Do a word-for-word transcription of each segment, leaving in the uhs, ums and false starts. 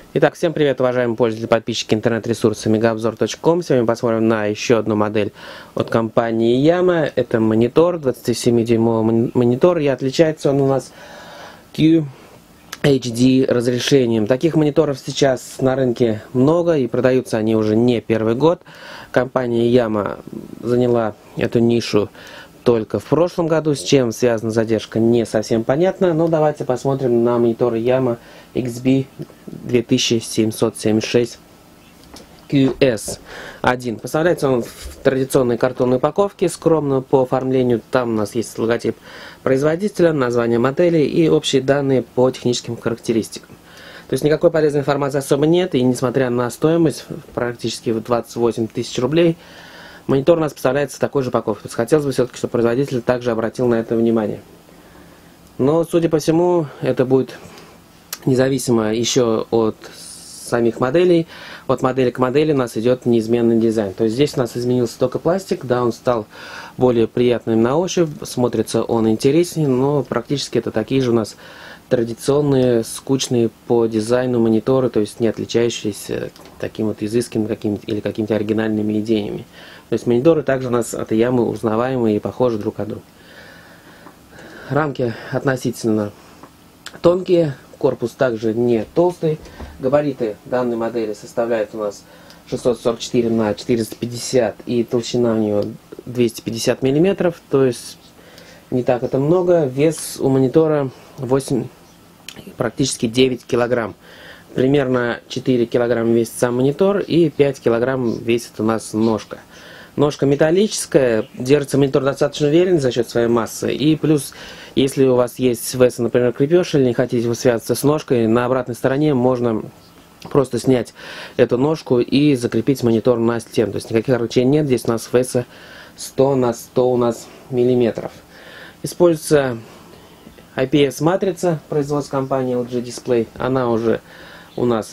Итак, всем привет, уважаемые пользователи, подписчики интернет-ресурса мегаобзор точка ком. Сегодня посмотрим на еще одну модель от компании Yama. Это монитор, двадцатисемидюймовый монитор, и отличается он у нас Q H D разрешением. Таких мониторов сейчас на рынке много, и продаются они уже не первый год. Компания Yama заняла эту нишу только в прошлом году. С чем связана задержка, не совсем понятно, но давайте посмотрим на монитор Yama X B две тысячи семьсот семьдесят шесть Q S один. Поставляется он в традиционной картонной упаковке, скромно по оформлению. Там у нас есть логотип производителя, название модели и общие данные по техническим характеристикам. То есть никакой полезной информации особо нет, и несмотря на стоимость практически в двадцать восемь тысяч рублей, монитор у нас поставляется в такой же упаковке. То есть хотелось бы все-таки, чтобы производитель также обратил на это внимание. Но, судя по всему, это будет независимо еще от самих моделей. От модели к модели у нас идет неизменный дизайн. То есть здесь у нас изменился только пластик, да, он стал более приятным на ощупь, смотрится он интереснее, но практически это такие же у нас традиционные, скучные по дизайну мониторы, то есть не отличающиеся таким вот изысканным каким или какими-то оригинальными идеями. То есть мониторы также у нас от Yama узнаваемые и похожи друг от друга. Рамки относительно тонкие, корпус также не толстый. Габариты данной модели составляют у нас шестьсот сорок четыре на четыреста пятьдесят, и толщина у нее двести пятьдесят миллиметров, то есть не так это много. Вес у монитора восемь, практически девять килограмм. Примерно четыре килограмма весит сам монитор и пять килограмм весит у нас ножка. Ножка металлическая, держится монитор достаточно уверенно за счет своей массы. И плюс, если у вас есть в эс, например, крепеж, или не хотите связаться с ножкой, на обратной стороне можно просто снять эту ножку и закрепить монитор на стену. То есть никаких ограничений нет. Здесь у нас в эс сто на сто у нас миллиметров. Используется ай пи эс матрица производства компании эл джи Display. Она уже у нас,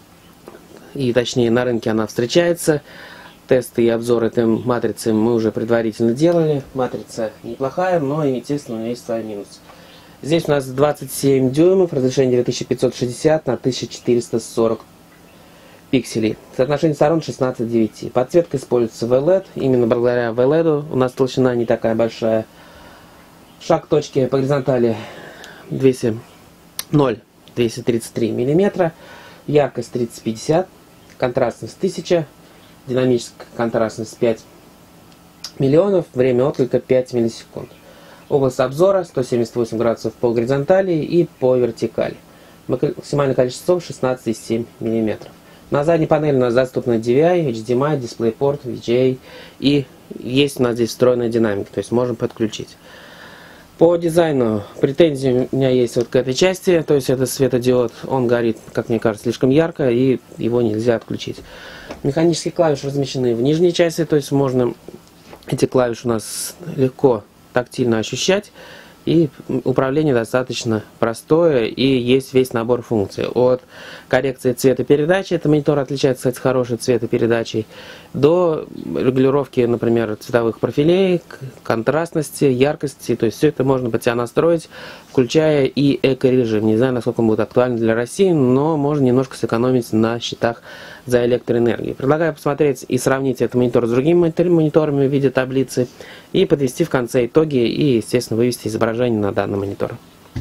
и точнее на рынке она встречается. Тесты и обзор этой матрицы мы уже предварительно делали. Матрица неплохая, но, естественно, у нее есть свои минусы. Здесь у нас двадцать семь дюймов, разрешение две тысячи пятьсот шестьдесят на тысяча четыреста сорок пикселей. Соотношение сторон шестнадцать к девяти. Подсветка используется ви эл и ди. Именно благодаря ви эл и ди у нас толщина не такая большая. Шаг точки по горизонтали двести ноль двести тридцать три миллиметра. Яркость тридцать пятьдесят. Контрастность тысяча. Динамическая контрастность пять миллионов, время отклика пять миллисекунд. Область обзора сто семьдесят восемь градусов по горизонтали и по вертикали. Максимальное количество часов шестнадцать и семь миллиметров. На задней панели у нас доступны ди ви ай, эйч ди эм ай, DisplayPort, ви джи эй, и есть у нас здесь встроенная динамика, то есть можем подключить. По дизайну претензии у меня есть вот к этой части, то есть это светодиод, он горит, как мне кажется, слишком ярко, и его нельзя отключить. Механические клавиши размещены в нижней части, то есть можно эти клавиши у нас легко тактильно ощущать, и управление достаточно простое, и есть весь набор функций. От коррекции цветопередачи, это монитор отличается, кстати, хорошей цветопередачей, до регулировки, например, цветовых профилей, контрастности, яркости. То есть все это можно под себя настроить, включая и эко-режим. Не знаю, насколько он будет актуален для России, но можно немножко сэкономить на счетах за электроэнергию. Предлагаю посмотреть и сравнить этот монитор с другими мониторами в виде таблицы и подвести в конце итоги и, естественно, вывести изображение на данный монитор.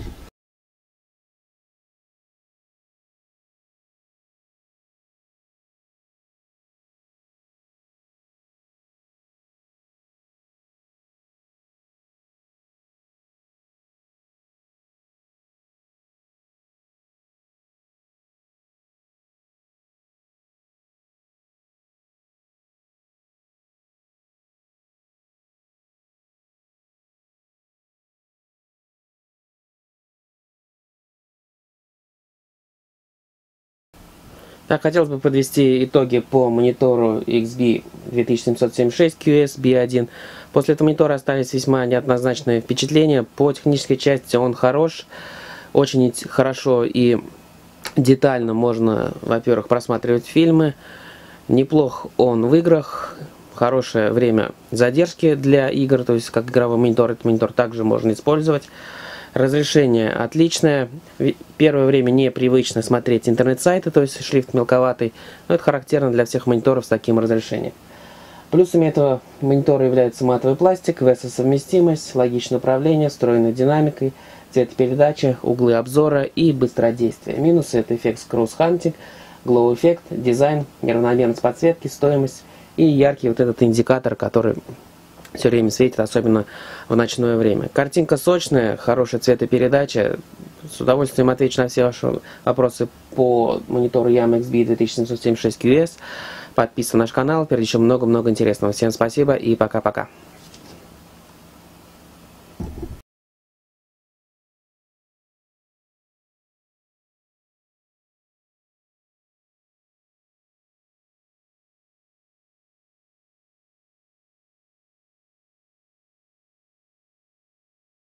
Так, хотелось бы подвести итоги по монитору икс би две тысячи семьсот семьдесят шесть Q S би один. После этого монитора остались весьма неоднозначные впечатления. По технической части он хорош, очень хорошо и детально можно, во-первых, просматривать фильмы. Неплох он в играх, хорошее время задержки для игр, то есть как игровой монитор, этот монитор также можно использовать. Разрешение отличное. Первое время непривычно смотреть интернет-сайты, то есть шрифт мелковатый, но это характерно для всех мониторов с таким разрешением. Плюсами этого монитора является матовый пластик, весосовместимость, логичное управление, встроенной динамикой, цветопередача, углы обзора и быстродействие. Минусы — это эффект кросс-хантинг, глоу-эффект, дизайн, неравномерность подсветки, стоимость и яркий вот этот индикатор, который все время светит, особенно в ночное время. Картинка сочная, хорошая цветопередача. С удовольствием отвечу на все ваши вопросы по монитору Yama икс би две тысячи семьсот семьдесят шесть кью эс. Подписывайтесь на наш канал, впереди еще много-много интересного. Всем спасибо и пока-пока.